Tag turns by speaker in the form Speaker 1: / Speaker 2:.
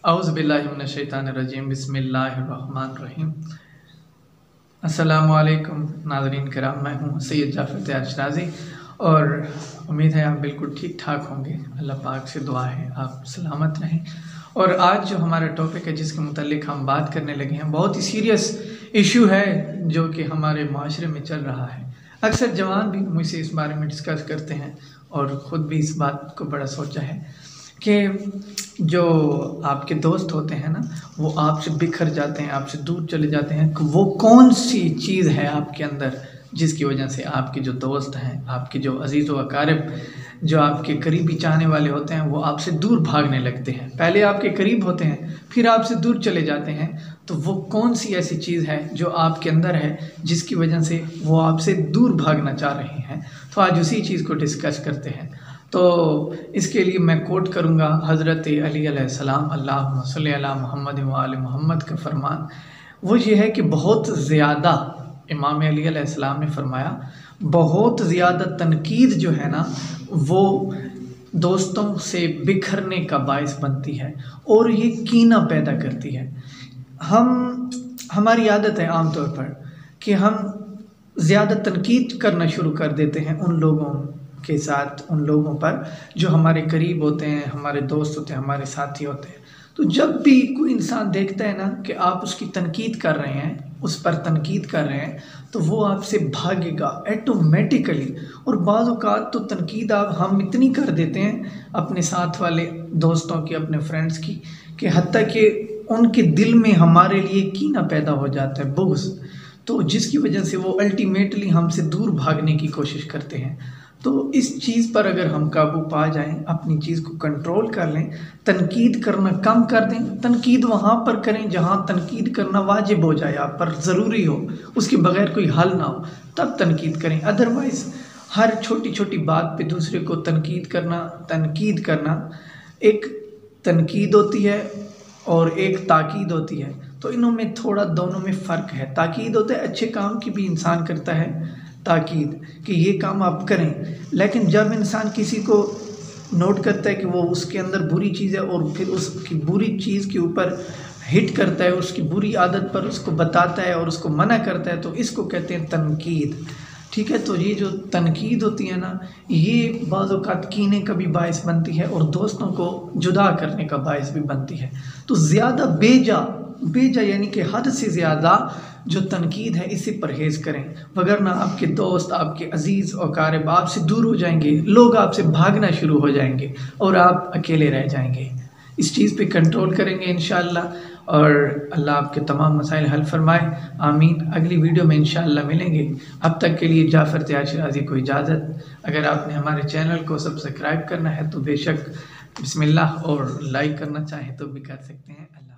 Speaker 1: औज़ुबिल्लाहिमिनश्शैतानिर्रजीम बिस्मिल्लाहिर्रहमानिर्रहीम। अस्सलामु अलैकुम नाज़रीन किराम, मैं हूँ सैयद जाफ़र तैयार शराज़ी और उम्मीद है आप बिल्कुल ठीक ठाक होंगे। अल्लाह पाक से दुआ है आप सलामत रहें। और आज जो हमारा टॉपिक है जिसके मुतालिक हम बात करने लगे हैं, बहुत ही सीरियस इशू है जो कि हमारे माशरे में चल रहा है। अक्सर जवान भी मुझसे इस बारे में डिस्कस करते हैं और ख़ुद भी इस बात को बड़ा सोचा है कि जो आपके दोस्त होते हैं ना, वो आपसे बिखर जाते हैं, आपसे दूर चले जाते हैं। वो कौन सी चीज़ है आपके अंदर जिसकी वजह से आपके जो दोस्त हैं, आपके जो अजीज़ व अकारिब, जो आपके करीबी चाहने वाले होते हैं, वो आपसे दूर भागने लगते हैं। पहले आपके करीब होते हैं, फिर आपसे दूर चले जाते हैं। तो वो कौन सी ऐसी चीज़ है जो आपके अंदर है जिसकी वजह से वो आपसे दूर भागना चाह रहे हैं। तो आज उसी चीज़ को डिस्कस करते हैं। तो इसके लिए मैं कोट करूँगा हज़रत अली अलैहिस्सलाम, अल्लाहुम्मा सल्ली अला मुहम्मद व आले मुहम्मद का फरमान। वो ये है कि बहुत ज़्यादा, इमाम अली अलैहिस्सलाम ने फरमाया, बहुत ज़्यादा तनकीद जो है ना, वो दोस्तों से बिखरने का बायस बनती है और ये कीना पैदा करती है। हमारी आदत है आम तौर पर कि हम ज़्यादा तनकीद करना शुरू कर देते हैं उन लोगों के साथ, उन लोगों पर जो हमारे करीब होते हैं, हमारे दोस्त होते हैं, हमारे साथी होते हैं। तो जब भी कोई इंसान देखता है ना कि आप उसकी तनकीद कर रहे हैं, उस पर तनकीद कर रहे हैं, तो वो आपसे भागेगा ऑटोमेटिकली। और बाज़ औक़ात तो तनकीद हम इतनी कर देते हैं अपने साथ वाले दोस्तों की, अपने फ्रेंड्स की, कि हत्ता कि उनके दिल में हमारे लिए कीना पैदा हो जाता है, बुग़्ज़। तो जिसकी वजह से वो अल्टीमेटली हमसे दूर भागने की कोशिश करते हैं। तो इस चीज़ पर अगर हम काबू पा जाएं, अपनी चीज़ को कंट्रोल कर लें, तनकीद करना कम कर दें। तनकीद वहाँ पर करें जहाँ तनकीद करना वाजिब हो जाए, आप पर ज़रूरी हो, उसके बगैर कोई हल ना हो, तब तनकीद करें। अदरवाइज़ हर छोटी छोटी बात पे दूसरे को तनकीद करना एक तनकीद होती है और एक ताकीद होती है। तो इनमें थोड़ा, दोनों में फ़र्क है। ताकीद होता है अच्छे काम की भी इंसान करता है ताकीद कि ये काम आप करें, लेकिन जब इंसान किसी को नोट करता है कि वो उसके अंदर बुरी चीज़ है और फिर उसकी बुरी चीज़ के ऊपर हिट करता है, उसकी बुरी आदत पर उसको बताता है और उसको मना करता है, तो इसको कहते हैं तनकीद। ठीक है, तो ये जो तनकीद होती है ना, ये बाज़ औक़ात कीने का भी बायस बनती है और दोस्तों को जुदा करने का बायस भी बनती है। तो ज़्यादा बेजा यानी कि हद से ज़्यादा जो तनकीद है, इससे परहेज़ करें, वगरना आपके दोस्त, आपके अजीज़ और अकारिब आपसे दूर हो जाएंगे, लोग आपसे भागना शुरू हो जाएंगे और आप अकेले रह जाएंगे। इस चीज़ पे कंट्रोल करेंगे इंशाअल्लाह और अल्लाह आपके तमाम मसाइल हल फरमाए, आमीन। अगली वीडियो में इंशाअल्लाह मिलेंगे। अब तक के लिए जाफ़र तैयार शराज़ी को इजाज़त। अगर आपने हमारे चैनल को सब्सक्राइब करना है तो बेशक बिस्मिल्लाह, और लाइक करना चाहें तो भी कर सकते हैं।